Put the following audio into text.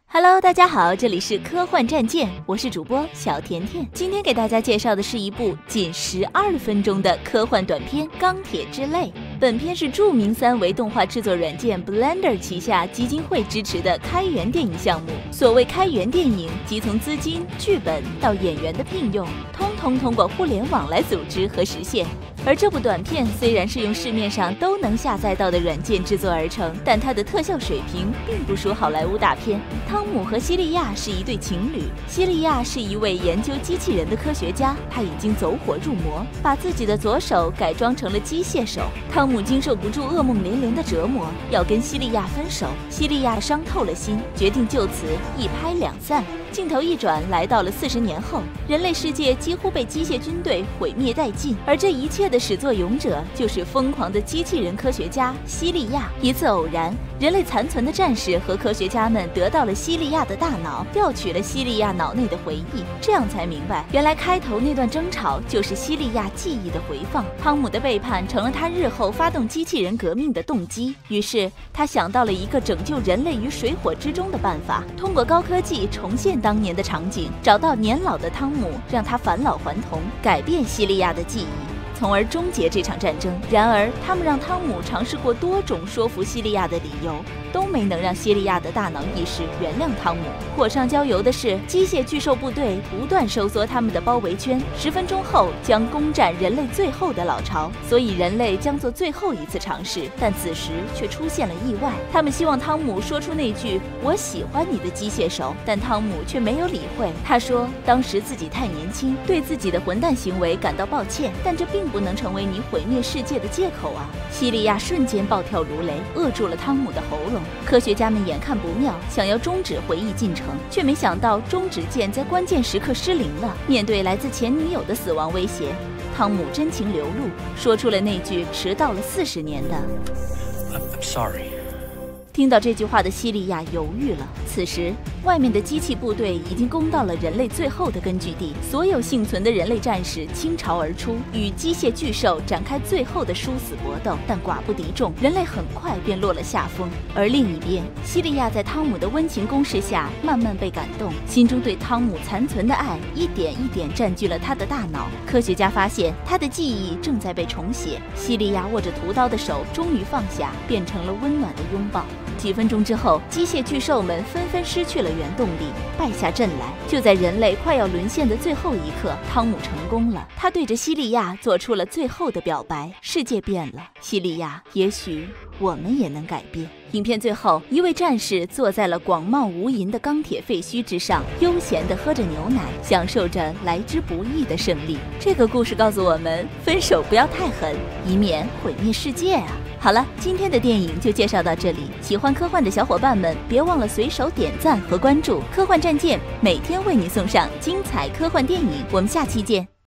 Hello， 大家好，这里是科幻战舰，我是主播小甜甜。今天给大家介绍的是一部仅12分钟的科幻短片《钢铁之泪》。本片是著名3维动画制作软件 Blender 旗下基金会支持的开源电影项目。所谓开源电影，即从资金、剧本到演员的聘用，通通过互联网来组织和实现。而这部短片虽然是用市面上都能下载到的软件制作而成，但它的特效水平并不输好莱坞大片。汤姆和西利亚是一对情侣，西利亚是一位研究机器人的科学家，他已经走火入魔，把自己的左手改装成了机械手。汤姆经受不住噩梦连连的折磨，要跟西利亚分手。西利亚伤透了心，决定就此一拍两散。镜头一转，来到了40年后，人类世界几乎被机械军队毁灭殆尽，而这一切的始作俑者就是疯狂的机器人科学家西利亚。一次偶然，人类残存的战士和科学家们得到了西利亚的大脑，调取了西利亚脑内的回忆，这样才明白，原来开头那段争吵就是西利亚记忆的回放。汤姆的背叛成了他日后发动机器人革命的动机，于是他想到了一个拯救人类于水火之中的办法，通过高科技重现当年的场景，找到年老的汤姆，让他返老还童，改变西利亚的记忆，从而终结这场战争。然而，他们让汤姆尝试过多种说服西利亚的理由，都没能让西利亚的大脑意识原谅汤姆。火上浇油的是，机械巨兽部队不断收缩他们的包围圈，10分钟后将攻占人类最后的老巢。所以人类将做最后一次尝试，但此时却出现了意外。他们希望汤姆说出那句“我喜欢你的机械手”，但汤姆却没有理会。他说，当时自己太年轻，对自己的混蛋行为感到抱歉，但这并不能成为你毁灭世界的借口啊！西利亚瞬间暴跳如雷，扼住了汤姆的喉咙。科学家们眼看不妙，想要终止回忆进程，却没想到终止键在关键时刻失灵了。面对来自前女友的死亡威胁，汤姆真情流露，说出了那句迟到了40年的 I'm sorry。 听到这句话的西利亚犹豫了。此时，外面的机器部队已经攻到了人类最后的根据地，所有幸存的人类战士倾巢而出，与机械巨兽展开最后的殊死搏斗。但寡不敌众，人类很快便落了下风。而另一边，西利亚在汤姆的温情攻势下慢慢被感动，心中对汤姆残存的爱一点一点占据了他的大脑。科学家发现他的记忆正在被重写，西利亚握着屠刀的手终于放下，变成了温暖的拥抱。几分钟之后，机械巨兽们纷纷失去了原动力，败下阵来。就在人类快要沦陷的最后一刻，汤姆成功了。他对着西利亚做出了最后的表白：世界变了，西利亚，也许我们也能改变。影片最后，一位战士坐在了广袤无垠的钢铁废墟之上，悠闲地喝着牛奶，享受着来之不易的胜利。这个故事告诉我们，分手不要太狠，以免毁灭世界啊！好了，今天的电影就介绍到这里。喜欢科幻的小伙伴们，别忘了随手点赞和关注科幻战舰，每天为你送上精彩科幻电影。我们下期见。